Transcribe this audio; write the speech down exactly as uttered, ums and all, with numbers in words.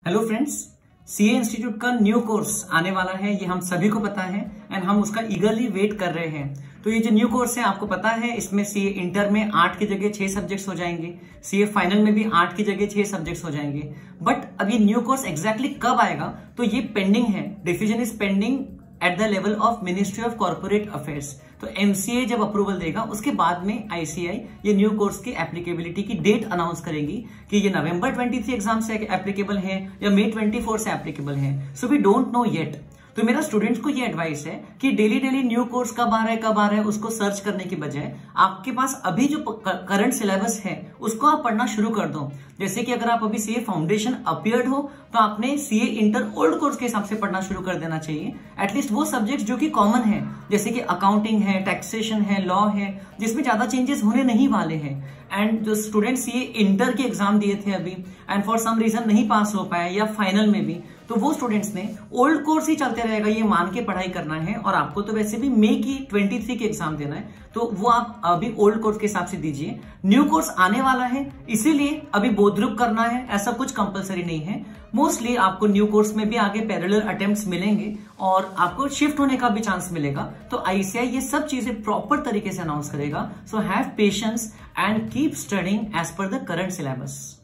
Hello friends, CA institute का new course आने वाला है, ये हम सभी को पता है एंड हम उसका ईगरली वेट कर रहे हैं। तो ये जो न्यू कोर्स है आपको पता है, इसमें सीए इंटर में आठ की जगह छह सब्जेक्ट्स हो जाएंगे, सीए फाइनल में भी आठ की जगह छह सब्जेक्ट्स हो जाएंगे। बट अब ये न्यू कोर्स एग्जैक्टली कब आएगा तो ये पेंडिंग है, decision is pending at the level of ministry of corporate affairs. तो एमसीए जब अप्रूवल देगा उसके बाद में आईसीआई ये न्यू कोर्स की एप्लीकेबिलिटी की डेट अनाउंस करेगी कि ये नवंबर तेईस एग्जाम से एप्लीकेबल है या मई चौबीस से एप्लीकेबल है। So we don't know yet. तो मेरा स्टूडेंट्स को ये एडवाइस है कि डेली डेली न्यू कोर्स कब आ रहा है कब आ रहा है उसको सर्च करने की बजाय आपके पास अभी जो करंट सिलेबस है उसको आप पढ़ना शुरू कर दो। जैसे कि अगर आप अभी सीए फाउंडेशन अपीयर्ड हो तो आपने सीए इंटर ओल्ड कोर्स के हिसाब से पढ़ना शुरू कर देना चाहिए। एटलीस्ट वो सब्जेक्ट्स जो कि कॉमन है, जैसे कि अकाउंटिंग है, टैक्सेशन है, लॉ है, जिसमें ज्यादा चेंजेस होने नहीं वाले हैं। एंड जो स्टूडेंट्स सीए इंटर के एग्जाम दिए थे अभी एंड फॉर सम रीजन नहीं पास हो पाए या फाइनल में भी, तो वो स्टूडेंट्स ने ओल्ड कोर्स ही चलते रहेगा ये मान के पढ़ाई करना है। और आपको तो वैसे भी मई की तेईस की एग्जाम देना है, तो वो आप अभी ओल्ड कोर्स के हिसाब से दीजिए। न्यू कोर्स आने वाला है इसीलिए अभी बोधरुप करना है, ऐसा कुछ कंपलसरी नहीं है। मोस्टली आपको न्यू कोर्स में भी आगे पैरेलल अटेम्प्ट्स मिलेंगे और आपको शिफ्ट होने का भी चांस मिलेगा। तो आईसीआई ये सब चीजें प्रॉपर तरीके से अनाउंस करेगा। So have patience and keep studying as per the current syllabus.